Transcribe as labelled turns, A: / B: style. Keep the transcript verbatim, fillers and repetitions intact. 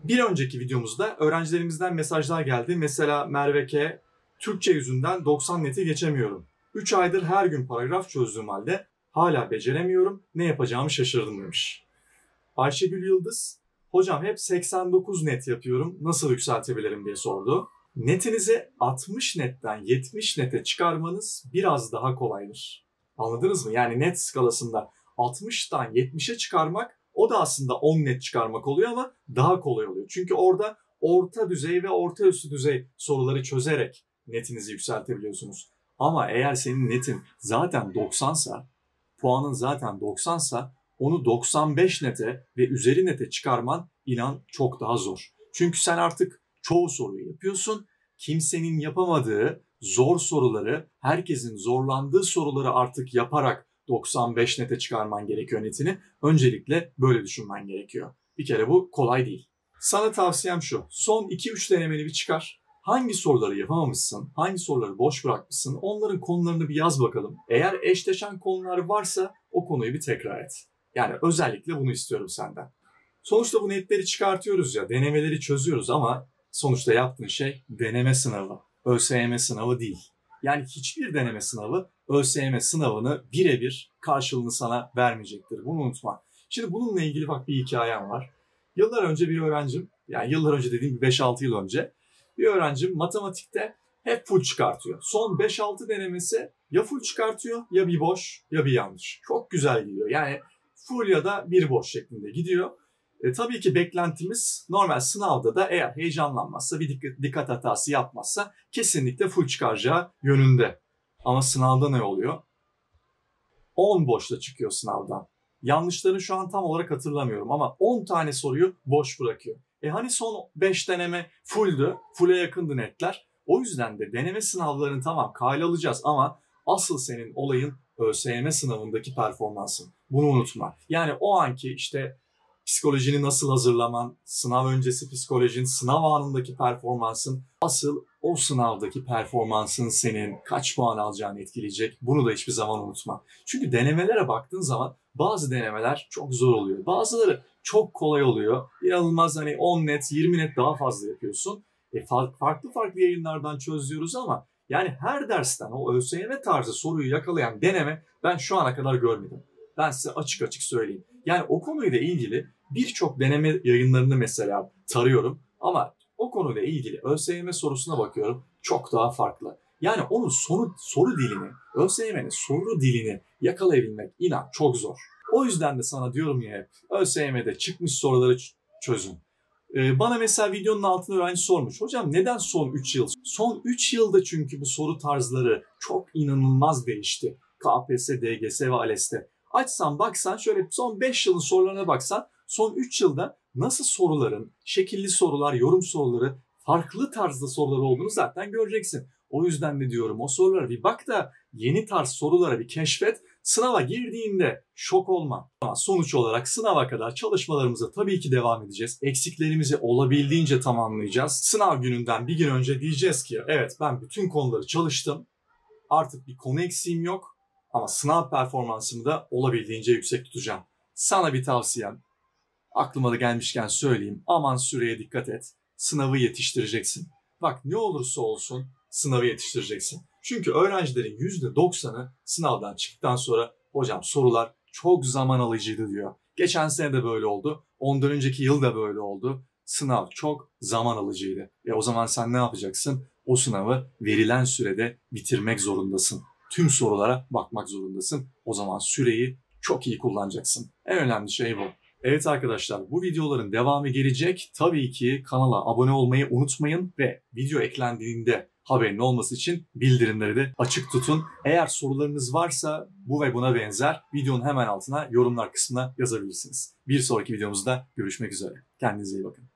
A: Bir önceki videomuzda öğrencilerimizden mesajlar geldi. Mesela Merve K. Türkçe yüzünden doksan neti geçemiyorum. üç aydır her gün paragraf çözdüğüm halde hala beceremiyorum. Ne yapacağımı şaşırdım demiş. Ayşegül Yıldız, hocam hep seksen dokuz net yapıyorum. Nasıl yükseltebilirim diye sordu. Netinizi altmış netten yetmiş nete çıkarmanız biraz daha kolaydır. Anladınız mı? Yani net skalasında altmıştan yetmişe çıkarmak, o da aslında on net çıkarmak oluyor ama daha kolay oluyor. Çünkü orada orta düzey ve orta üstü düzey soruları çözerek netinizi yükseltebiliyorsunuz. Ama eğer senin netin zaten doksansa, puanın zaten doksansa onu doksan beş nete ve üzeri nete çıkarman inan çok daha zor. Çünkü sen artık çoğu soruyu yapıyorsun. Kimsenin yapamadığı zor soruları, herkesin zorlandığı soruları artık yaparak doksan beş nete çıkarman gerekiyor netini. Öncelikle böyle düşünmen gerekiyor. Bir kere bu kolay değil. Sana tavsiyem şu. Son iki üç denemeni bir çıkar. Hangi soruları yapamamışsın, hangi soruları boş bırakmışsın, onların konularını bir yaz bakalım. Eğer eşleşen konular varsa o konuyu bir tekrar et. Yani özellikle bunu istiyorum senden. Sonuçta bu netleri çıkartıyoruz ya, denemeleri çözüyoruz ama sonuçta yaptığın şey deneme sınavı, ÖSYM sınavı değil. Yani hiçbir deneme sınavı ÖSYM sınavını birebir karşılığını sana vermeyecektir. Bunu unutma. Şimdi bununla ilgili bak bir hikayem var. Yıllar önce bir öğrencim, yani yıllar önce dediğim beş altı yıl önce bir öğrencim matematikte hep full çıkartıyor. Son beş altı denemesi ya full çıkartıyor ya bir boş ya bir yanlış. Çok güzel gidiyor. Yani full ya da bir boş şeklinde gidiyor. E, tabii ki beklentimiz normal sınavda da eğer heyecanlanmazsa, bir dikkat, dikkat hatası yapmazsa kesinlikle full çıkaracağı yönünde. Ama sınavda ne oluyor? on boşla çıkıyor sınavdan. Yanlışlarını şu an tam olarak hatırlamıyorum ama on tane soruyu boş bırakıyor. E hani son beş deneme fulldü, full'e yakındı netler. O yüzden de deneme sınavlarını tamam kale alacağız ama asıl senin olayın ÖSYM sınavındaki performansın. Bunu unutma. Yani o anki işte psikolojini nasıl hazırlaman, sınav öncesi psikolojin, sınav anındaki performansın, asıl o sınavdaki performansın senin kaç puan alacağını etkileyecek. Bunu da hiçbir zaman unutma. Çünkü denemelere baktığın zaman bazı denemeler çok zor oluyor. Bazıları çok kolay oluyor. İnanılmaz hani on net, yirmi net daha fazla yapıyorsun. E, farklı farklı yayınlardan çözüyoruz ama yani her dersten o ÖSYM tarzı soruyu yakalayan deneme ben şu ana kadar görmedim. Ben size açık açık söyleyeyim. Yani o konuyla ilgili birçok deneme yayınlarını mesela tarıyorum ama o konuyla ilgili ÖSYM sorusuna bakıyorum çok daha farklı. Yani onun soru, soru dilini, ÖSYM'nin soru dilini yakalayabilmek inan çok zor. O yüzden de sana diyorum ya hep ÖSYM'de çıkmış soruları çözün. Ee, bana mesela videonun altına öğrenci sormuş. Hocam neden son üç yıl? Son üç yılda çünkü bu soru tarzları çok inanılmaz değişti. K P S S, D G S ve ALES'te. Açsan baksan şöyle son beş yılın sorularına baksan son üç yılda nasıl soruların, şekilli sorular, yorum soruları, farklı tarzda sorular olduğunu zaten göreceksin. O yüzden de diyorum o sorulara bir bak da yeni tarz sorulara bir keşfet. Sınava girdiğinde şok olma. Ama sonuç olarak sınava kadar çalışmalarımıza tabii ki devam edeceğiz. Eksiklerimizi olabildiğince tamamlayacağız. Sınav gününden bir gün önce diyeceğiz ki evet ben bütün konuları çalıştım. Artık bir konu eksiğim yok. Ama sınav performansımı da olabildiğince yüksek tutacağım. Sana bir tavsiyem, aklıma da gelmişken söyleyeyim. Aman süreye dikkat et. Sınavı yetiştireceksin. Bak ne olursa olsun sınavı yetiştireceksin. Çünkü öğrencilerin yüzde doksanı sınavdan çıktıktan sonra hocam sorular çok zaman alıcıydı diyor. Geçen sene de böyle oldu. Ondan önceki yıl da böyle oldu. Sınav çok zaman alıcıydı. E o zaman sen ne yapacaksın? O sınavı verilen sürede bitirmek zorundasın. Tüm sorulara bakmak zorundasın. O zaman süreyi çok iyi kullanacaksın. En önemli şey bu. Evet arkadaşlar bu videoların devamı gelecek. Tabii ki kanala abone olmayı unutmayın ve video eklendiğinde haberin olması için bildirimleri de açık tutun. Eğer sorularınız varsa bu ve buna benzer videonun hemen altına yorumlar kısmına yazabilirsiniz. Bir sonraki videomuzda görüşmek üzere. Kendinize iyi bakın.